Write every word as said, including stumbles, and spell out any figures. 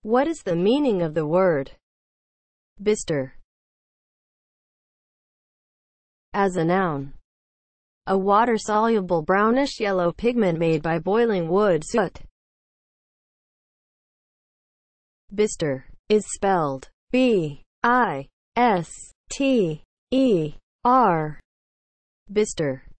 What is the meaning of the word BISTER? As a noun, a water-soluble brownish-yellow pigment made by boiling wood soot. BISTER is spelled B I S T E R. BISTER.